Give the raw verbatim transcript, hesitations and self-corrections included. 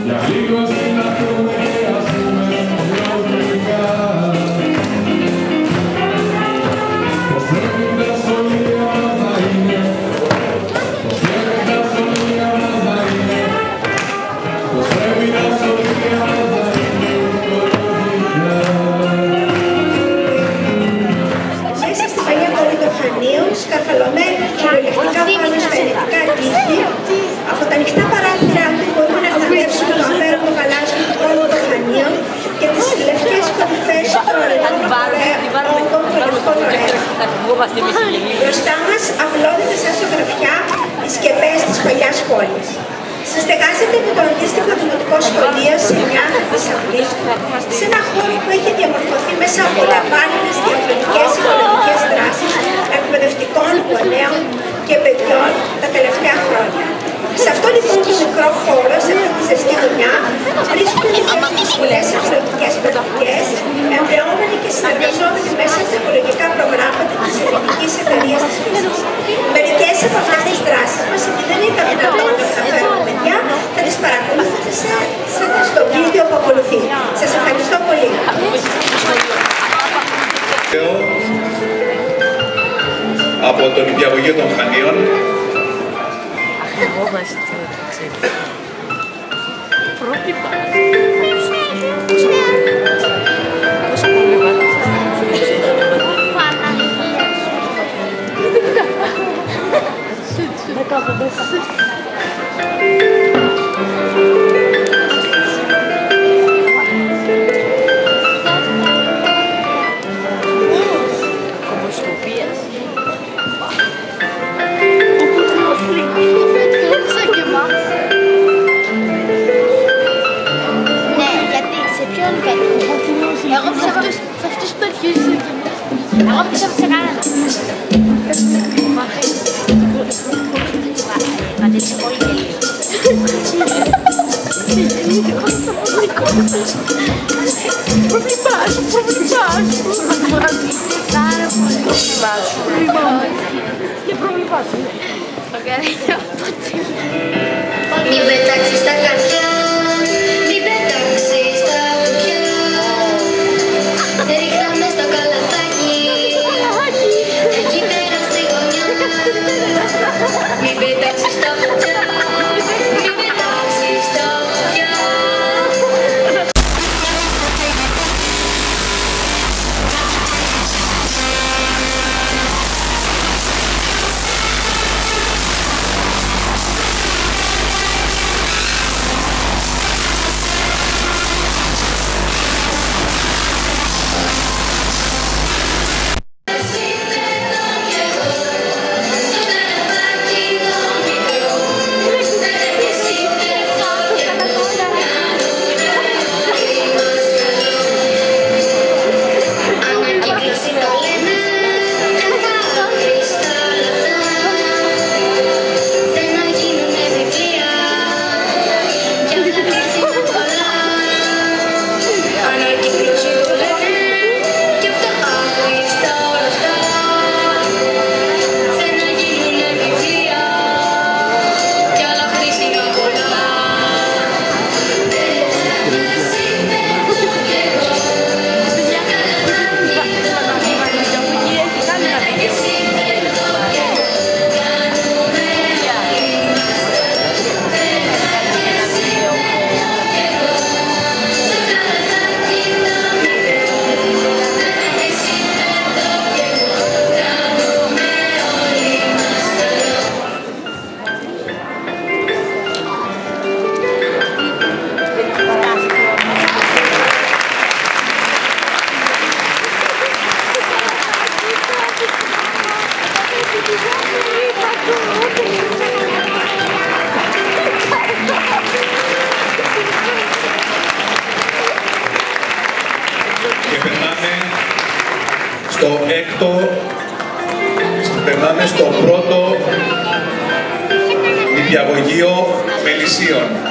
Σκαρφαλωμένη κυριολεκτικά πάνω στα ενετικά τείχη. Από τα ανοιχτά παράθυρα του μπορούμε να αναδεύσουμε το απέραντο γαλάζιο του κόλπου των Χανίων και τις λευκές κορυφές των ορεινών όγκων των λευκών ωραίων. Μπροστά μας απλώνεται σαν ζωγραφιά οι σκεπές της παλιάς πόλης. Συστεγάζεται με το αντίστοιχο δημοτικό σχολείο σε μια της Αυγούστου, σε ένα χώρο που έχει διαμορφωθεί μέσα από λαμβάνινες διαφορετικές οικονομικές δράσεις εκπαιδευτικών γονέων και παιδιών τα τελευταία χρόνια. Σε αυτό λοιπόν το μικρό χώρο, σε αυτή τη ζεστή γωνιά, βρίσκονται πολλές εκπαιδευτικές πρακτικές, εμπνεόμενοι και συνεργαζόμενοι μέσα στα οικολογικά προγράμματα της Ελληνικής Εταιρείας της Φύσης. Μερικές από αυτές τις δράσεις μας, επειδή δεν ήταν δυνατόν να καταφέρουμε παιδιά, θα τις παρακολουθήσετε στο βίντεο που ακολουθεί. Σας ευχαριστώ πολύ. Από τον Νηπιαγωγείο των Χανίων. Εγώ σε αυτούς, σε αυτούς που αρχίζουν. Εγώ πιστεύω σε κανέναν. Πατήσει πολύ και λίγο. Προβλημάς, προβλημάς. Πάρα πολύ. Και προβλημάς. Μην πετάξεις στα καρδιά, μην πετάξεις στα κουκιά. Ρίχνα μες στο καλαθάκι, εκεί πέρα στη γωνιά. Μην πετάξεις στα κουκιά, μην πετάξεις στα κουκιά. Και περνάμε στο έκτο, περνάμε στο πρώτο νηπιαγωγείο Μελισσίων.